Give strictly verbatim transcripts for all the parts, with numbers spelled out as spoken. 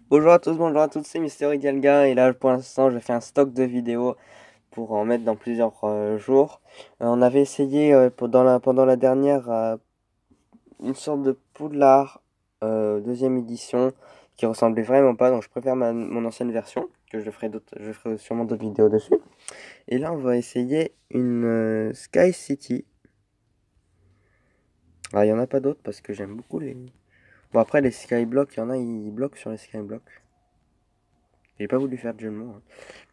Bonjour à tous, bonjour à toutes, c'est Mister Dialga et là pour l'instant je fais un stock de vidéos pour en mettre dans plusieurs euh, jours. Euh, on avait essayé euh, pendant la, pendant la dernière euh, une sorte de Poudlard euh, deuxième édition qui ressemblait vraiment pas, donc je préfère ma- mon ancienne version, que je ferai, d'autres- je ferai sûrement d'autres vidéos dessus. Et là on va essayer une euh, Sky City. Ah, il y en a pas d'autres parce que j'aime beaucoup les... Bon après les Skyblock, il y en a ils bloquent sur les Skyblock. J'ai pas voulu faire de jeu de mots, hein.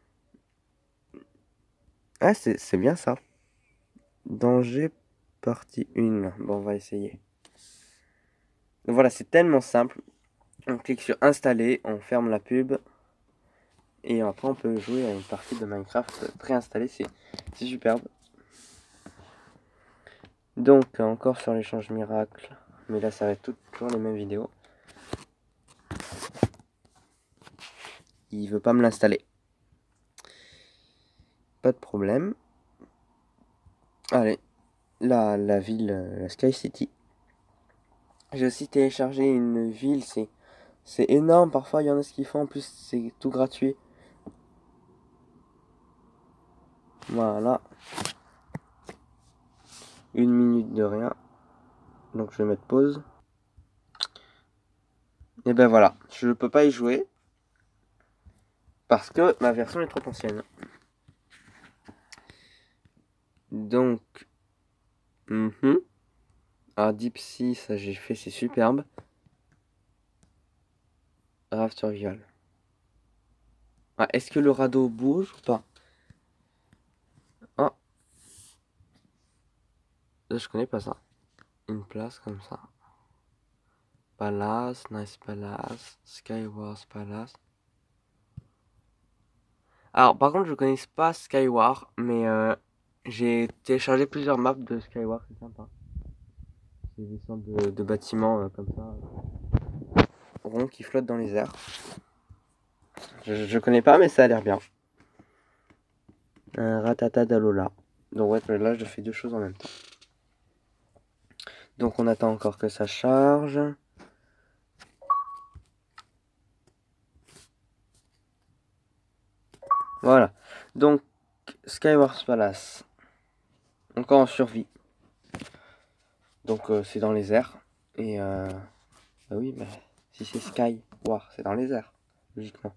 Ah c'est c'est bien ça. Danger partie un. Bon, on va essayer. Donc voilà, c'est tellement simple. On clique sur installer, on ferme la pub. Et après, on peut jouer à une partie de Minecraft préinstallée. C'est c'est superbe. Donc, encore sur l'échange miracle. Mais là, ça va être toujours les mêmes vidéos. Il veut pas me l'installer. Pas de problème. Allez, la, la ville, la Sky City. J'ai aussi téléchargé une ville, c'est c'est énorme. Parfois, il y en a ce qu'ils font. En plus, c'est tout gratuit. Voilà. Une minute de rien. Donc je vais mettre pause. Et ben voilà, je ne peux pas y jouer parce que ma version est trop ancienne. Donc, mm -hmm. Ah, Deep Sea, ça j'ai fait, c'est superbe. Raft Survival. Ah, est-ce que le radeau bouge ou pas? Ah, je connais pas ça. Une place comme ça. Palace, Nice Palace, Skywars Palace. Alors, par contre, je connais pas Skyward, mais euh, j'ai téléchargé plusieurs maps de Skyward, c'est sympa. C'est des sortes de, de bâtiments euh, comme ça, euh, ronds qui flottent dans les airs. Je, je connais pas, mais ça a l'air bien. Un ratata d'Alola. Donc ouais, là, je fais deux choses en même temps. Donc on attend encore que ça charge. Voilà. Donc, Skywars Palace. Encore en survie. Donc euh, c'est dans les airs. Et euh... bah oui, mais si c'est Sky War, c'est dans les airs, logiquement.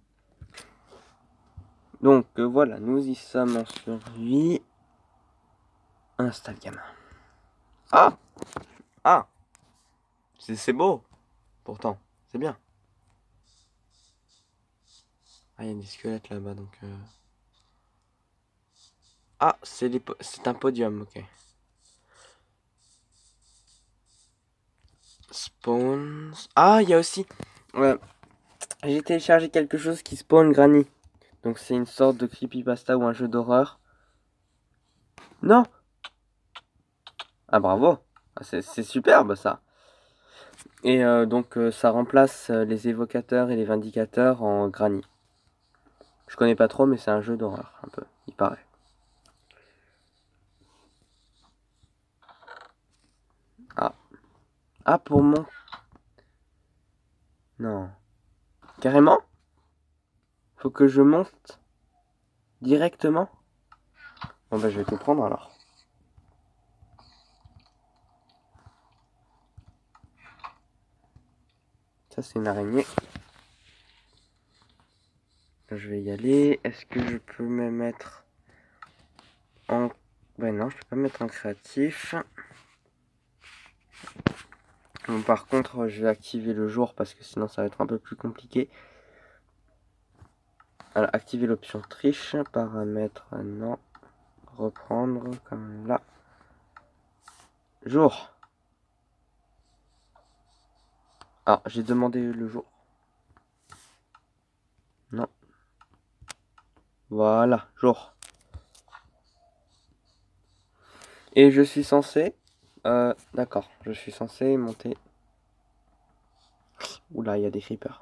Donc euh, voilà, nous y sommes en survie. Installe gamin. Ah Ah C'est beau, pourtant. C'est bien. Ah, il y a des squelettes là-bas, donc... Euh... Ah, c'est un podium, ok. Spawns... Ah, il y a aussi... Ouais. J'ai téléchargé quelque chose qui spawn Granny. Donc c'est une sorte de creepypasta ou un jeu d'horreur. Non. Ah, bravo. Ah, c'est superbe, ça. Et euh, donc euh, ça remplace euh, les évocateurs et les vindicateurs en Granny. Je connais pas trop, mais c'est un jeu d'horreur, un peu, il paraît. Ah. Ah, pour mon... Non. Carrément? Faut que je monte directement? Bon bah je vais te prendre alors. Ça c'est une araignée. Je vais y aller. Est-ce que je peux me mettre en... Ben non, je peux pas me mettre en créatif. Bon, par contre, je vais activer le jour parce que sinon ça va être un peu plus compliqué. Alors, activer l'option triche, paramètres, non. Reprendre comme là. Jour. Ah, j'ai demandé le jour. Non. Voilà, jour. Et je suis censé... Euh, d'accord, je suis censé monter... Oula, il y a des creepers.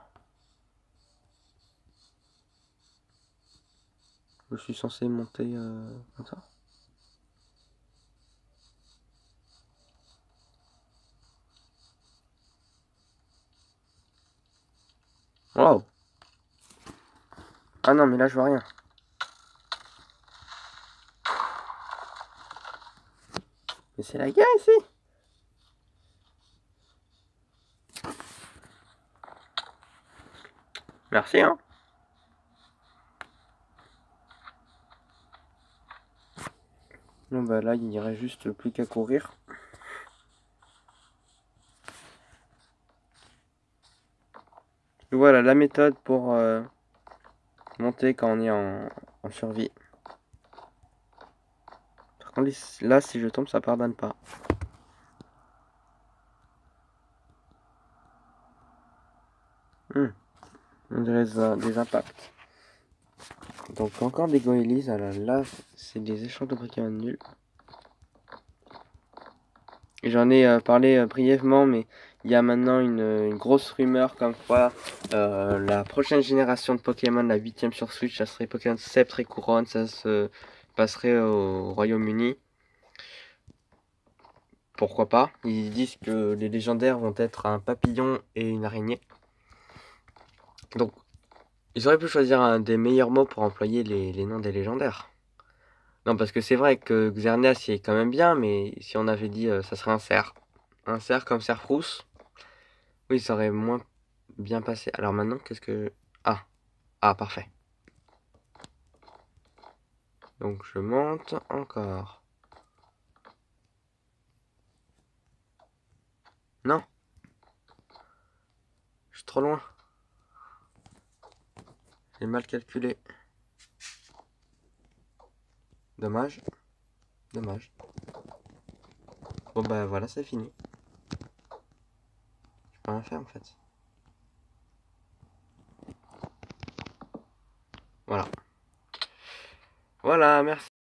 Je suis censé monter euh, comme ça. Wow. Ah non, mais là, je vois rien. Mais c'est la guerre ici. Merci, hein. Non, bah là, il n'y aurait juste plus qu'à courir. Voilà la méthode pour euh, monter quand on est en, en survie. Par contre, là, si je tombe, ça pardonne pas. Hmm. On dirait des, des impacts. Donc encore des goélies. Alors là, c'est des échanges de Pokémon nuls. J'en ai euh, parlé euh, brièvement, mais il y a maintenant une, une grosse rumeur comme quoi euh, la prochaine génération de Pokémon, la huitième sur Switch, ça serait Pokémon Sceptre et Couronne, ça se passerait au Royaume-Uni. Pourquoi pas? Ils disent que les légendaires vont être un papillon et une araignée. Donc, ils auraient pu choisir un des meilleurs mots pour employer les, les noms des légendaires. Non, parce que c'est vrai que Xerneas il est quand même bien, mais si on avait dit euh, ça serait un cerf. Un cerf comme Cerfrousse, oui, ça aurait moins bien passé. Alors maintenant, qu'est-ce que... Ah, ah, parfait. Donc je monte encore. Non, je suis trop loin. J'ai mal calculé. Dommage. Dommage. Bon bah voilà, c'est fini. Je peux rien faire en fait. Voilà. Voilà, merci.